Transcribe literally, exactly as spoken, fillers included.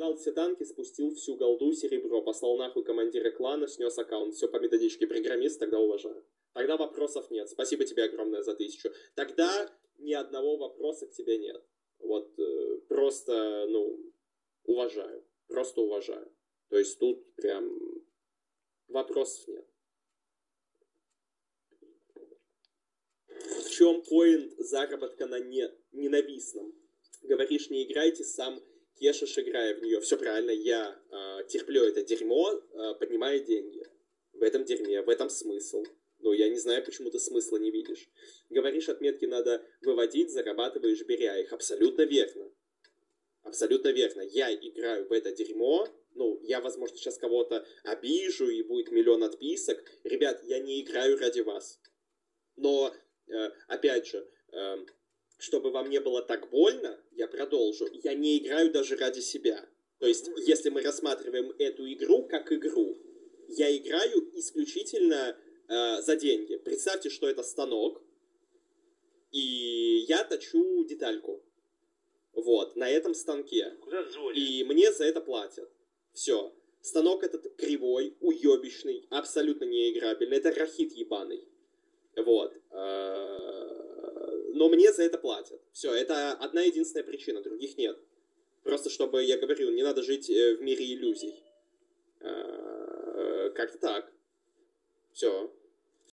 продал все танки, спустил всю голду, серебро, послал нахуй командира клана, снес аккаунт. Все по методичке программист, тогда уважаю. Тогда вопросов нет. Спасибо тебе огромное за тысячу. Тогда ни одного вопроса к тебе нет. Вот э, просто, ну, уважаю. Просто уважаю. То есть тут прям вопросов нет. В чем поинт заработка на не... ненавистном? Говоришь, не играйте, сам кешешь, играя в нее. Все правильно, я э, терплю это дерьмо, э, поднимая деньги. В этом дерьме, в этом смысл. Ну, я не знаю, почему ты смысла не видишь. Говоришь, отметки надо выводить, зарабатываешь, беря их. Абсолютно верно. Абсолютно верно. Я играю в это дерьмо. Ну, я, возможно, сейчас кого-то обижу, и будет миллион отписок. Ребят, я не играю ради вас. Но, э, опять же, э, чтобы вам не было так больно, я продолжу. Я не играю даже ради себя. То есть, если мы рассматриваем эту игру как игру, я играю исключительно э, за деньги. Представьте, что это станок, и я точу детальку. Вот, на этом станке. Куда звонишь? И мне за это платят. Все. Станок этот кривой, уебищный, абсолютно неиграбельный. Это рахит ебаный. Вот. Но мне за это платят. Все, это одна единственная причина, других нет. Просто чтобы, я говорил, не надо жить в мире иллюзий. Как-то так. Все.